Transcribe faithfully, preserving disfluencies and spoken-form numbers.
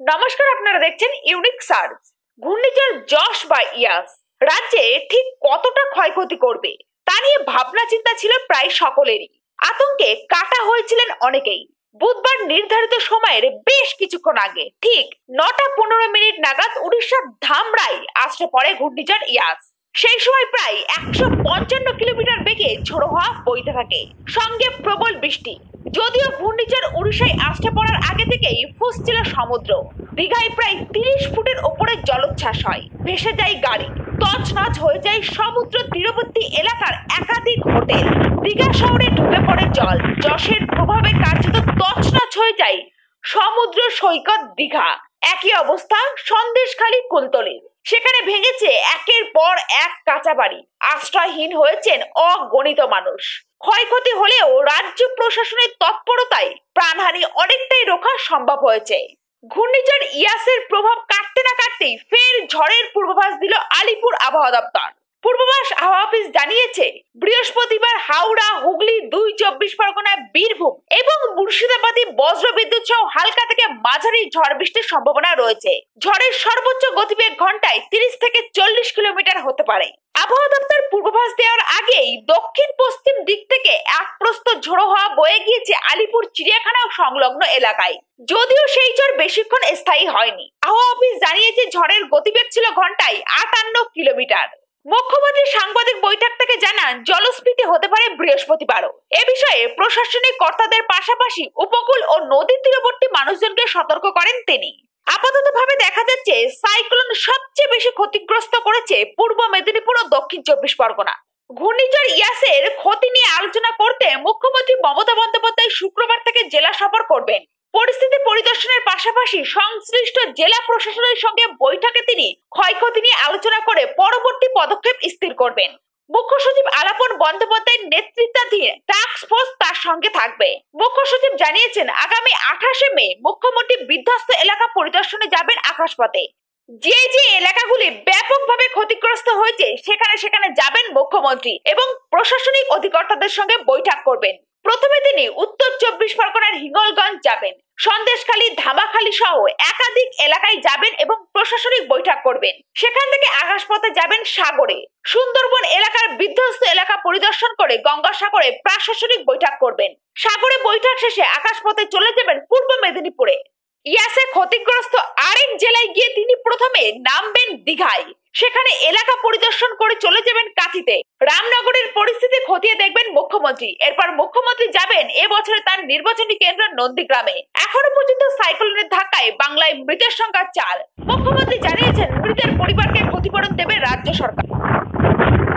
নমস্কার, আপনারা দেখছেন ইউনিক সার্চ। ঘূর্ণিঝড় যশ বা ইয়াস রাজ্যে ঠিক কতটা ক্ষয়ক্ষতি করবে তা নিয়ে ভাবনা চিন্তা ছিল প্রায় সকলেরই। আতঙ্কে কাটা হয়েছিলেন অনেকেই। বুধবার নির্ধারিত সময়ের বেশ কিছুক্ষণ আগে ঠিক নটা পনেরো মিনিট নাগাদ উড়িষ্যার ধামরাই আছড়ে পড়ে ঘূর্ণিঝড় ইয়াস। সেই সময় প্রায় একশো পঞ্চান্ন কিলোমিটার বেগে ঝোড়ো হাওয়া বইতে থাকে, সঙ্গে প্রবল বৃষ্টি। যদিও ঘূর্ণিঝড় উড়িষ্যায় আছড়ে পড়ার আগে থেকেই ফুঁসছিল সমুদ্র। দীঘায় প্রায় তিরিশ ফুটের ওপরে জলোচ্ছ্বাস হয়, ভেসে যায় গাড়ি, তছনছ হয়ে যায় সমুদ্র তীরবর্তী এলাকার একাধিক হোটেল। দীঘা শহরে ঢুকে পড়ে জল। যশের প্রভাবে কার্যত তছনছ হয়ে যায় সমুদ্র সৈকত দীঘা। একই অবস্থা সন্দেশখালী কুলতলির। সেখানে ভেঙেছে একের পর এক কাঁচা বাড়ি, আশ্রয়হীন হয়েছেন অগণিত মানুষ। ক্ষয়ক্ষতি হলেও রাজ্য প্রশাসনের তৎপরতায় প্রাণহানি অনেকটাই রোখা সম্ভব হয়েছে। ঘূর্ণিঝড় ইয়াসের প্রভাব কাটতে না কাটতেই ফের ঝড়ের পূর্বাভাস দিল আলিপুর আবহাওয়া দপ্তর। পূর্বাভাস আবহাওয়া অফিস জানিয়েছে, বৃহস্পতিবার হাওড়া, হুগলি, দুই চব্বিশ পরগনা, বীরভূম এবং মুর্শিদাবাদে বজ্রবিদ্যুৎ সহ হালকা থেকে মাঝারি ঝড় বৃষ্টির সম্ভাবনা রয়েছে। ঝড়ের সর্বোচ্চ গতিবেগ ঘন্টায় তিরিশ থেকে চল্লিশ কিলোমিটার হতে পারে। আবহাওয়া দপ্তর পূর্বাভাস দেওয়ার আগেই দক্ষিণ পশ্চিম দিক থেকে এক প্রস্ত ঝোড়ো হাওয়া বয়ে গিয়েছে আলিপুর চিড়িয়াখানা ও সংলগ্ন এলাকায়। যদিও সেই ঝড় বেশিক্ষণ স্থায়ী হয়নি। আবহাওয়া অফিস জানিয়েছে, ঝড়ের গতিবেগ ছিল ঘন্টায় আটান্ন কিলোমিটার। মুখ্যমন্ত্রী সাংবাদিক বৈঠক থেকে জানান, জলস্ফীতি হতে পারে বৃহস্পতিবারও। এ বিষয়ে প্রশাসনিক কর্তাদের পাশাপাশি উপকূল ও নদী তীরবর্তী মানুষজনকে সতর্ক করেন তিনি। আপাতত ভাবে দেখা যাচ্ছে, সাইক্লোন সবচেয়ে বেশি ক্ষতিগ্রস্ত করেছে পূর্ব মেদিনীপুর ও দক্ষিণ চব্বিশ পরগনা। ঘূর্ণিঝড় ইয়াসের ক্ষতি নিয়ে আলোচনা করতে মুখ্যমন্ত্রী মমতা বন্দ্যোপাধ্যায় শুক্রবার থেকে জেলা সফর করবেন। পরিস্থিতি পরিদর্শনের পাশাপাশি সংশ্লিষ্ট জেলা প্রশাসনের সঙ্গে বৈঠকে তিনি ক্ষয়ক্ষতি নিয়ে আলোচনা করে পরবর্তী পদক্ষেপ স্থির করবেন। মুখ্য সচিব আলাপন বন্দ্যোপাধ্যায়ের নেতৃত্বাধীন টাস্ক ফোর্স তার সঙ্গে থাকবে। মুখ্য সচিব জানিয়েছেন, আগামী আঠাশে মে মুখ্যমন্ত্রী বিধ্বস্ত এলাকা পরিদর্শনে যাবেন আকাশপথে। যে যে এলাকাগুলি ব্যাপকভাবে ক্ষতিগ্রস্ত হয়েছে সেখানে সেখানে যাবেন মুখ্যমন্ত্রী এবং প্রশাসনিক অধিকর্তাদের সঙ্গে বৈঠক করবেন। প্রথমে তিনি উত্তর চব্বিশ পরগনার হিঙ্গলগঞ্জ যাবেন, সন্দেশখালী, ধামাখালী সহ একাধিক এলাকায় যাবেন এবং প্রশাসনিক বৈঠক করবেন। সেখান থেকে আকাশপথে যাবেন সাগরে। সুন্দরবন এলাকার বিধ্বস্ত এলাকা পরিদর্শন করে গঙ্গাসাগরে প্রশাসনিক বৈঠক করবেন। সাগরে বৈঠক শেষে আকাশপথে চলে যাবেন পূর্ব মেদিনীপুরে। ইয়াসে ক্ষতিগ্রস্ত আরেক জেলায় গিয়ে তিনি প্রথমে নামবেন দীঘায়। সেখানে এলাকা পরিদর্শন করে চলে যাবেন কাঁথিতে। রামনগরের পরিস্থিতি খতিয়ে দেখবেন মুখ্যমন্ত্রী। এরপর মুখ্যমন্ত্রী যাবেন এবছরে তার নির্বাচনী কেন্দ্র নন্দীগ্রামে। এখনো পর্যন্ত সাইক্লোনের ধাক্কায় বাংলায় মৃতের সংখ্যা চার। মুখ্যমন্ত্রী জানিয়েছেন, মৃতের পরিবারকে ক্ষতিপূরণ দেবে রাজ্য সরকার।